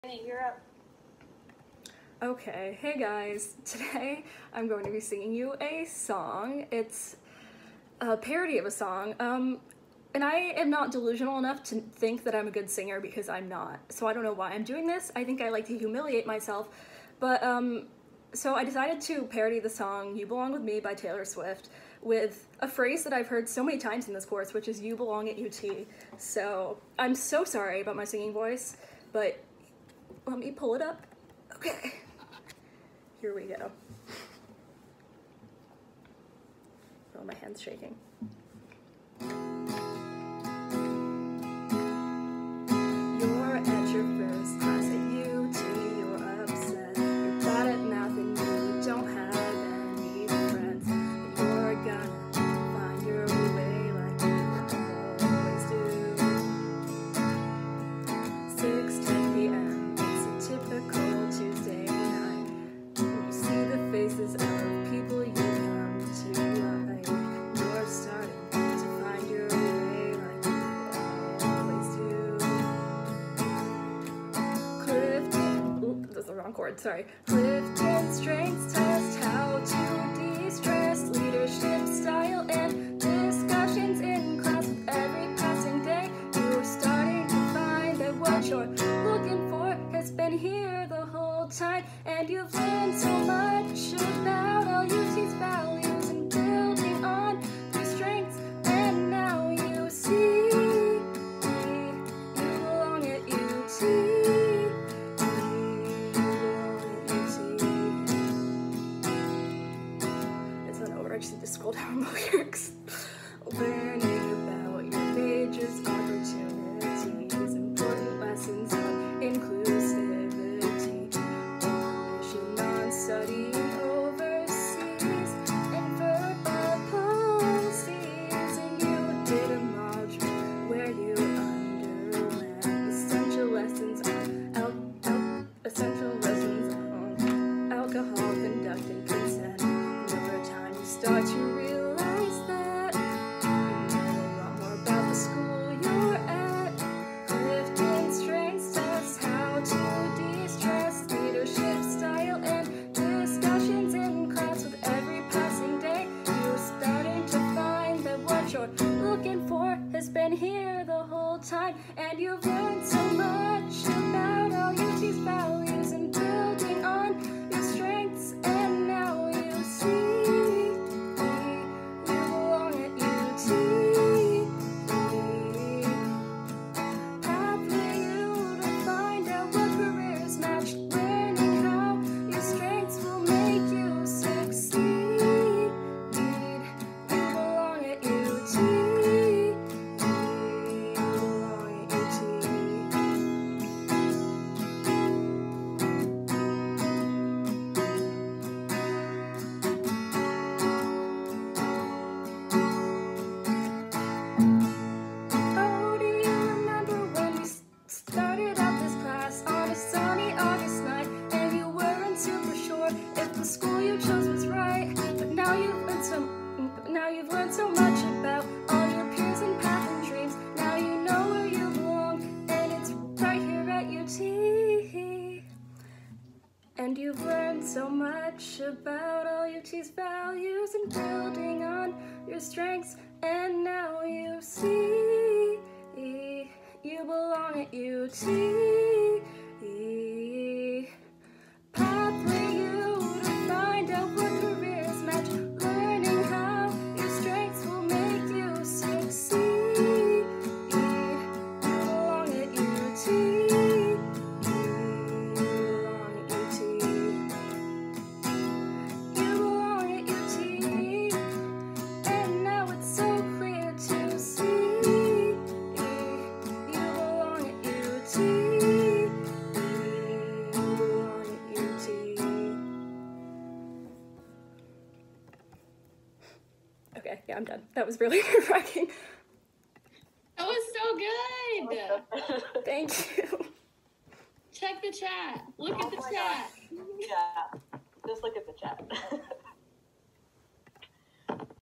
You're up. Okay, hey guys, today I'm going to be singing you a song. It's a parody of a song, and I am not delusional enough to think that I'm a good singer because I'm not. So I don't know why I'm doing this. I think I like to humiliate myself, but so I decided to parody the song You Belong With Me by Taylor Swift with a phrase that I've heard so many times in this course, which is you belong at UT. So I'm so sorry about my singing voice, but let me pull it up. Okay. Here we go. Oh, my hand's shaking. You're at your first class at UT, you're upset. You're bad at math and you don't have any friends. But you're gonna find your way like you always do. 6:10 p.m. It's a typical Tuesday night. You see the faces of people you come to like. You're starting to find your way like you always do. Clifton, oop, that's the wrong chord, sorry. Clifton strengths test how to de-stress, leadership style and discussions in class with every passing day. You're starting to find that what you're looking for has been here the whole time, and you've learned so much about all UT's values and building on your strengths, and now you see you belong at UT. You belong at UT. It's not over, I just need to scroll down the lyrics. Learning about your major's opportunities, important lessons on inclusivity, mission on studying overseas, and verbal policies. And you did a module where you underwent essential lessons on alcohol, conduct, and consent. And over time you start to realize that you know a lot more about the school you're at. Clifton strengths test how to de-stress, leadership style and discussions in class with every passing day. You're starting to find that what you're looking for has been here the whole time, and you've learned so much about all UT's values and building on your strengths, and now you see you belong at UT. Path for you to find out what careers match, learning how your strengths will make you succeed. You belong at UT. You belong at UT. Oh, do you remember when we started out this class on a sunny August night, and you weren't super sure if the school you chose was right? But now you've learned so much about all your peers and path and dreams. Now you know where you belong, and it's right here at UT. And you've learned so much about all UT's values and building on your strengths, and now you see you belong at UT. Path for you to find out what careers match, learning how your strengths will make you succeed. You belong at UT. You belong at UT. You belong at UT. And now it's so clear to see. You belong at UT. You belong at UT. Okay, yeah, I'm done. That was really nerve-wracking. That was so good. Thank you. Check the chat. Look at the my chat. Yeah, just look at the chat.